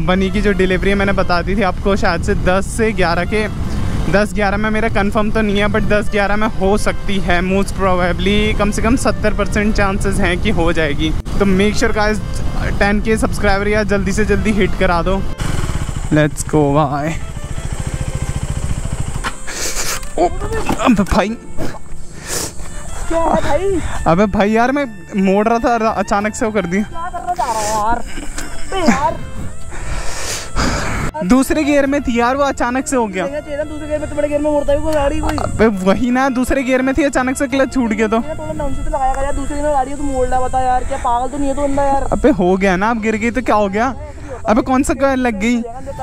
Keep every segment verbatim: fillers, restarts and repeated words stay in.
बनी की जो डिलीवरी है मैंने बता दी थी आपको, शायद से दस से ग्यारह के दस ग्यारह में, मेरा कंफर्म तो नहीं है बट दस ग्यारह में हो सकती है मोस्ट प्रोबेबली। कम से कम सत्तर परसेंट चांसेस हैं कि हो जाएगी। तो make sure guys ten K subscriber या जल्दी से जल्दी हिट करा दो। Let's go bye. अबे भाई क्या है भाई? अबे भाई यार मैं मोड़ रहा था, अचानक से वो कर दिया। क्या करना चाह रहा है यार? बे यार दूसरे गियर में थी यार, वो अचानक से हो गया। दूसरे गियर में तो बड़े गियर में मोड़ता है कोई गाड़ी कोई। अबे वही ना, दूसरे गियर में थी, अचानक से क्लच छूट गया। तो थोड़ा ढंग से तो लगाया यार, दूसरे गियर में गाड़ी है तो मोड़ रहा, बता यार क्या पागल तो नहीं है तो बंदा यार? अबे हो गया ना, अब गिर गई तो क्या हो गया? अबे कौन सा क्या लग गई?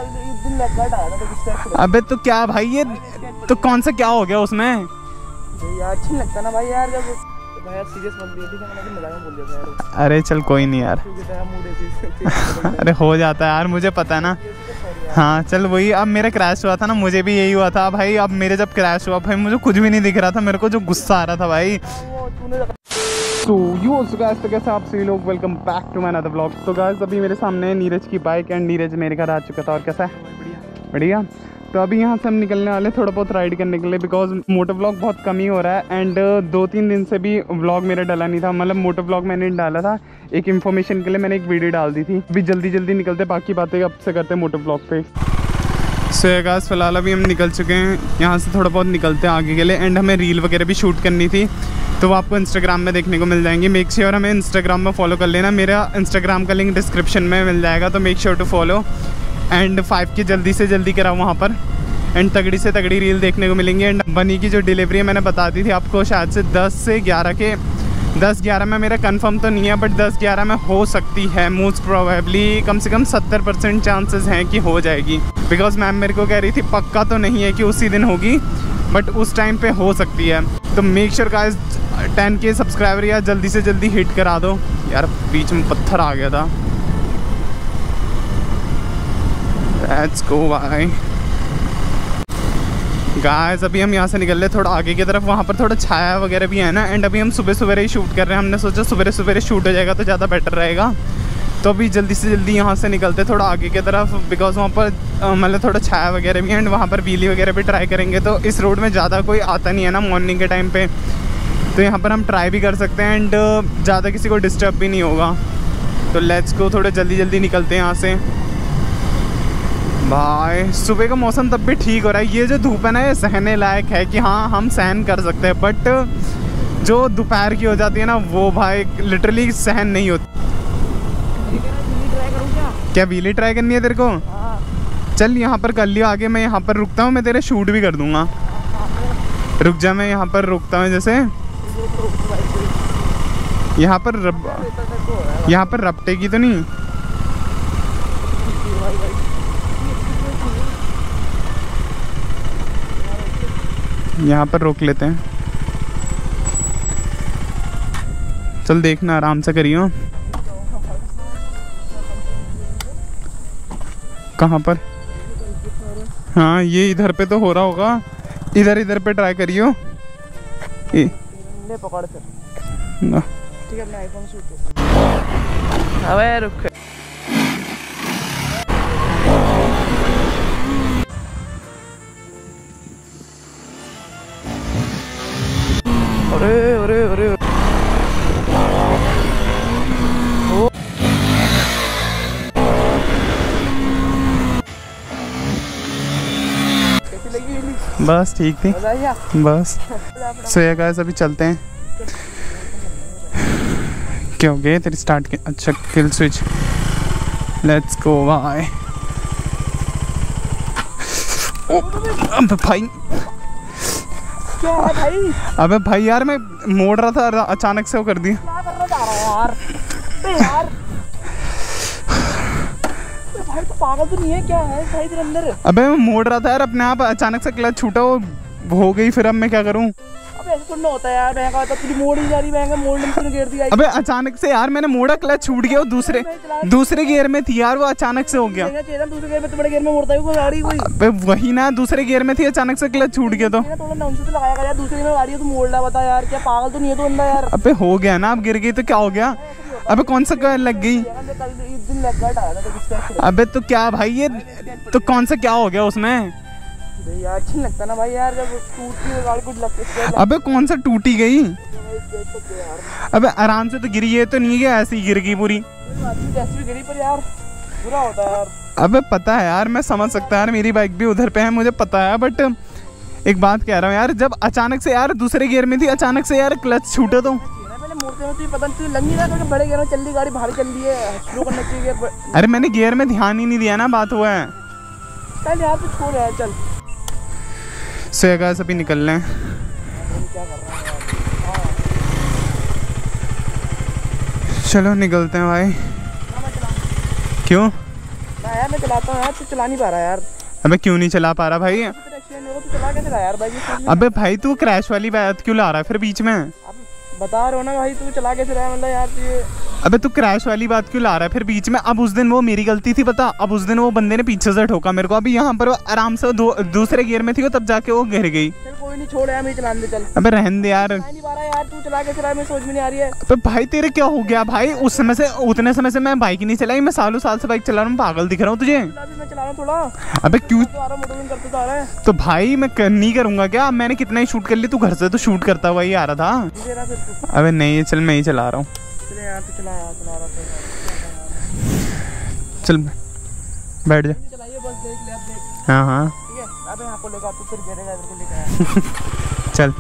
अबे तो क्या भाई, ये तो कौन सा क्या हो गया उसमें यार? अच्छा लगता ना भाई यार जब भाई सीरियस मत ले, ठीक है? मैंने मजाक में बोल दिया था यार। अरे चल कोई नहीं यार। अरे हो जाता है यार, मुझे पता है ना। हाँ चल वही, अब मेरा क्रैश हुआ था ना, मुझे भी यही हुआ था भाई। अब मेरे जब क्रैश हुआ भाई मुझे कुछ भी नहीं दिख रहा था, मेरे को जो गुस्सा आ रहा था भाई। तो यू ऑल्सो गाइस, तो कैसे आप सभी लोग, welcome back to my another vlog. तो गाइस अभी मेरे सामने नीरज की बाइक एंड नीरज मेरे घर आ चुका था। और कैसा है? बढ़िया बढ़िया। तो अभी यहाँ से हम निकलने वाले थोड़ा बहुत राइड करने के लिए, बिकॉज मोटो व्लॉग बहुत कम ही हो रहा है। एंड दो तीन दिन से भी व्लॉग मेरा डाला नहीं था, मतलब मोटो व्लॉग मैंने डाला था एक इन्फॉर्मेशन के लिए, मैंने एक वीडियो डाल दी थी। अभी जल्दी जल्दी निकलते, बाकी बातें अब से करते मोटो व्लॉग पे। सो so, गाइस फिलहाल अभी हम निकल चुके हैं यहाँ से, थोड़ा बहुत निकलते हैं आगे के लिए। एंड हमें रील वगैरह भी शूट करनी थी, तो वो आपको इंस्टाग्राम में देखने को मिल जाएंगे। मेक श्योर हमें इंस्टाग्राम में फॉलो कर लेना, मेरा इंस्टाग्राम का लिंक डिस्क्रिप्शन में मिल जाएगा, तो make sure to follow. And five K जल्दी से जल्दी कराओ वहाँ पर, एंड तगड़ी से तगड़ी रील देखने को मिलेंगी। एंड बनी की जो डिलीवरी है मैंने बता दी थी आपको, शायद से दस से ग्यारह के दस ग्यारह में, मेरा कंफर्म तो नहीं है बट दस ग्यारह में हो सकती है मोस्ट प्रोबेबली। कम से कम सत्तर परसेंट चांसेस हैं कि हो जाएगी, बिकॉज मैम मेरे को कह रही थी पक्का तो नहीं है कि उसी दिन होगी बट उस टाइम पे हो सकती है। तो make sure guys ten K subscriber या जल्दी से जल्दी हिट करा दो। यार बीच में पत्थर आ गया था। Let's go bye guys. अभी हम यहाँ से निकल रहे थोड़ा आगे की तरफ, वहाँ पर थोड़ा छाया वगैरह भी है ना। एंड अभी हम सुबह सुबह ही शूट कर रहे हैं, हमने सोचा सुबह सुबह शूट हो जाएगा तो ज़्यादा बेटर रहेगा। तो अभी जल्दी से जल्दी यहाँ से निकलते थोड़ा आगे की तरफ, बिकॉज वहाँ पर मतलब थोड़ा छाया वगैरह भी है। एंड वहाँ पर व्हीली वगैरह भी ट्राई करेंगे। तो इस रोड में ज़्यादा कोई आता नहीं है ना मॉर्निंग के टाइम पे, तो यहाँ पर हम ट्राई भी कर सकते हैं एंड ज़्यादा किसी को डिस्टर्ब भी नहीं होगा। तो लेट्स गो, थोड़े जल्दी जल्दी निकलते हैं यहाँ से भाई। सुबह का मौसम तब भी ठीक हो रहा है, ये जो धूप है ना ये सहने लायक है कि हाँ हम सहन कर सकते हैं, बट जो दोपहर की हो जाती है ना वो भाई लिटरली सहन नहीं होती। क्या व्हीली ट्राई करनी है तेरे को? चल यहाँ पर कर लियो आगे, मैं यहाँ पर रुकता हूँ, मैं तेरे शूट भी कर दूंगा। रुक जा, मैं यहाँ पर रुकता हूँ, जैसे यहाँ पर रब यहाँ पर रपटेगी तो नहीं? यहाँ पर रोक लेते हैं। चल देखना, आराम से करियो। कहाँ पर? हाँ ये इधर पे तो हो रहा होगा, इधर इधर पे ट्राई करियो। ले पकड़ कर, ठीक है? मैं आईफोन शूट। अबे रुक, अरे अरे अरे बस ठीक थी बस। सो ये गाइस अभी चलते हैं। क्या हो गया तेरी स्टार्ट के? अच्छा kill switch, let's go bye. अबे भाई क्या है भाई? अबे भाई यार मैं मोड़ रहा था, अचानक से वो कर दिया। क्या करना चाह रहा है यार? बे यार भाई तो पागल तो नहीं है क्या है भाई तेरे अंदर? अबे मैं मोड़ रहा था यार, अपने आप अचानक से क्लच छूटा, वो हो गई, फिर अब मैं क्या करूं? अबे ऐसे थोड़ा होता है यार, मैं कहा था तुझे मोड़ ही जा रही, मैं मोड़ने में गिर दिया। अबे अचानक से यार मैंने मोड़ा, क्लच छूट गया, वो दूसरे दूसरे गियर में थी यार, वो अचानक से हो गया। दूसरे गियर में तो बड़े गियर में मोड़ता है कोई गाड़ी कोई। अबे वही ना, दूसरे गियर में थी, अचानक से क्लच छूट गया। तो थोड़ा ढंग से तो लगाया यार, दूसरे में गाड़ी है तो मोड़ रहा, बता यार क्या पागल तो नहीं है तो बंदा यार? अबे हो गया ना, अब गिर गई तो क्या हो गया? अबे कौन सा लग गई? दिन लेफ्ट राइट आ रहा था तो अबे तो क्या भाई ये तो कौन सा क्या हो गया उसमें? यार अच्छा नहीं लगता ना भाई यार, जब टूटती है गाड़ी कुछ लगता है। अबे कौन सा टूटी गई? अबे आराम से तो गिरी है, तो नहीं है ऐसे ही गिर गई पूरी। जैसी भी गिरी पर यार बुरा होता है यार। अबे पता है यार, मैं समझ सकता है यार, मेरी बाइक भी उधर पे है, मुझे पता है, बट एक बात कह रहा हूँ यार, जब अचानक से यार दूसरे गियर में थी, अचानक से यार क्लच छूटे तो पहले मोड़ते में तुझे पता नहीं, तुझे लग नहीं रहा था कि बड़े गियर में चल रही गाड़ी, भारी चल रही है, स्लो करना चाहिए। अरे मैंने गियर में ध्यान ही नहीं दिया ना, बात हुआ है। चल यार तू छोड़ यार, चल से गाइस अभी निकल रहे हैं। क्या कर रहा है यार? चलो निकलते हैं भाई। क्यों? मैं यार मैं चलाता हूँ यार, तू चला नहीं पा रहा यार। अबे क्यों नहीं चला पा रहा भाई? तू चला कैसे रहा यार भाई? अबे भाई तू क्रैश वाली बात क्यों ला रहा है फिर बीच में? अब बता रहा हो ना भाई, तू चला कैसे रहा है मतलब यार तुझे। अबे तू क्रैश वाली बात क्यों ला रहा है फिर बीच में? अब उस दिन वो मेरी गलती थी पता, अब उस दिन वो बंदे ने पीछे से ठोका मेरे को, अभी यहाँ पर वो आराम से दो, दूसरे गियर में थी वो, तब जाके वो गिर गई। चल कोई नहीं, छोड़ यार, मैं चलाने दे चल। अबे रहने दे यार। नहीं पा रहा यार, तू चला कैसे रहा है, मैं समझ में नहीं आ रही है। अबे भाई तेरे क्या हो गया भाई? उस समय से उतने समय से मैं बाइक ही नहीं चलाई, मैं सालों साल से बाइक चला रहा हूँ, पागल दिख रहा हूँ तुझे? मैं चला रहा हूँ थोड़ा। अबे क्यों? करते तो आ रहा है। तो भाई मैं कर, नहीं करूंगा क्या? मैंने कितना ही शूट कर लिया, तू घर से तो शूट करता हुआ ही आ रहा था। अबे नहीं चल, मैं ही चला रहा हूँ। चल यार तू चला यार, चला रहा था। चल बैठ जा। चलाइए बस, देख ले अब देख। हाँ हाँ ठीक है, अबे यहाँ को लेकर तू फिर गिरेगा, इधर को लेकर आया। चल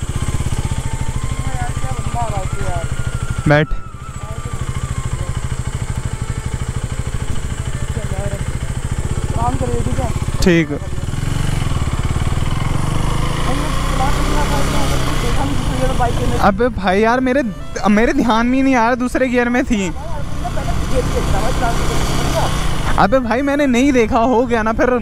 यार क्या बंदा आ रहा है तू यार। बैठ। काम करिए ठीक है। ठीक। अबे भाई यार मेरे मेरे ध्यान में नहीं आ रहा, दूसरे गियर में थी। अबे भाई मैंने नहीं देखा, हो गया ना फिर।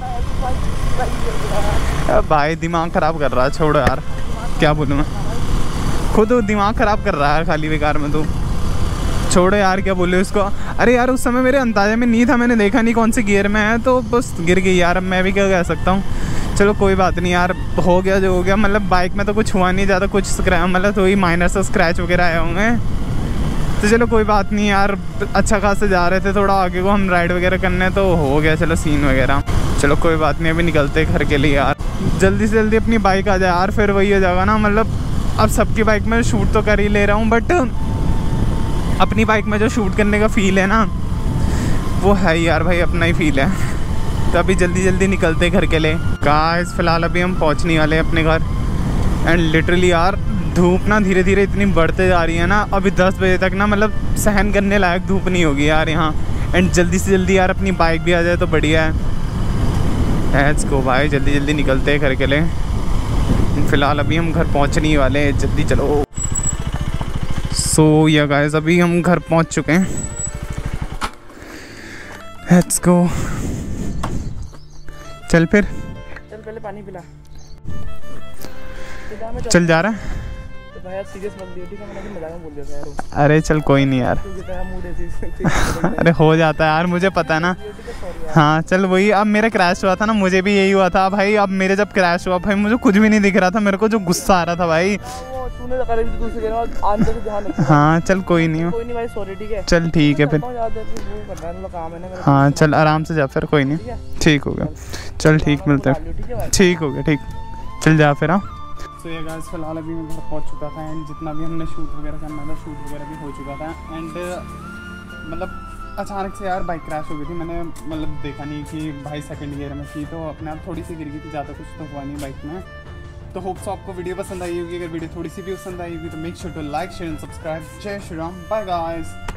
भाई दिमाग खराब कर रहा है, छोड़ो यार, क्या बोलूँ मैं, खुद दिमाग खराब कर रहा है खाली बेकार में। तो छोड़ो यार, क्या बोले उसको। अरे यार उस समय मेरे अंदाजे में नहीं था, मैंने देखा नहीं कौन से गियर में है, तो बस गिर गई यार। अब मैं भी क्या कह सकता हूँ। चलो कोई बात नहीं यार, हो गया जो हो गया। मतलब बाइक में तो कुछ हुआ नहीं ज़्यादा, कुछ स्क्रैच मतलब तो ही माइनर से स्क्रैच वगैरह आए होंगे, तो चलो कोई बात नहीं यार। अच्छा खासा जा रहे थे, थोड़ा आगे को हम राइड वगैरह करने, तो हो गया चलो सीन वगैरह। चलो कोई बात नहीं, अभी निकलते घर के लिए यार। जल्दी से जल्दी अपनी बाइक आ जाए यार, फिर वही हो जाएगा ना। मतलब अब सबकी बाइक में शूट तो कर ही ले रहा हूँ, बट अपनी बाइक में जो शूट करने का फ़ील है ना, वो है यार भाई, अपना ही फील है। तो अभी जल्दी जल्दी निकलते घर के लिए। गाइस फिलहाल अभी हम पहुंचने वाले हैं अपने घर। एंड लिटरली यार धूप ना धीरे धीरे इतनी बढ़ते जा रही है ना, अभी दस बजे तक ना मतलब सहन करने लायक धूप नहीं होगी यार यहाँ। एंड जल्दी से जल्दी यार अपनी बाइक भी आ जाए तो बढ़िया है। लेट्स गो भाई, जल्दी जल्दी निकलते हैं घर के लिए। फ़िलहाल अभी हम घर पहुँचने वाले हैं, जल्दी चलो। सो या गाइस अभी हम घर पहुँच चुके हैं। Let's go. चल फिर चल, पहले पानी पिला। चल जा रहा है तो भाई सीरियस मत लियो ठीक है, मैंने मजाक में बोल दिया था यार। अरे चल कोई नहीं यार। अरे हो जाता है यार, मुझे पता है ना। हाँ चल वही, अब मेरा क्रैश हुआ था ना, मुझे भी यही हुआ था भाई। अब मेरे जब क्रैश हुआ भाई, मुझे कुछ भी नहीं दिख रहा था, मेरे को जो गुस्सा आ रहा था भाई। तूने कर दी दूसरे के बाद आंदे से ध्यान रख। हाँ चल कोई नहीं, कोई नहीं भाई, सॉरी ठीक है। चल ठीक है फिर। हाँ चल आराम से जा फिर, कोई नहीं, ठीक हो गया। चल ठीक, मिलते हैं। ठीक हो गया, ठीक, चल जा फिर। हाँ तो ये गाइस फिलहाल अभी मैं घर पहुँच चुका था। एंड जितना भी हमने शूट वगैरह करना था, शूट वगैरह भी हो चुका था। एंड मतलब अचानक से यार बाइक क्रैश हो गई थी। मैंने मतलब देखा नहीं कि भाई सेकंड गियर में थी, तो अपने आप थोड़ी सी गिर गई थी, ज़्यादा कुछ तो हुआ नहीं बाइक में। तो होप सो आपको वीडियो पसंद आई होगी। अगर वीडियो थोड़ी सी भी पसंद आई होगी तो make sure to like share and subscribe. जय श्री राम, बाय गाइस।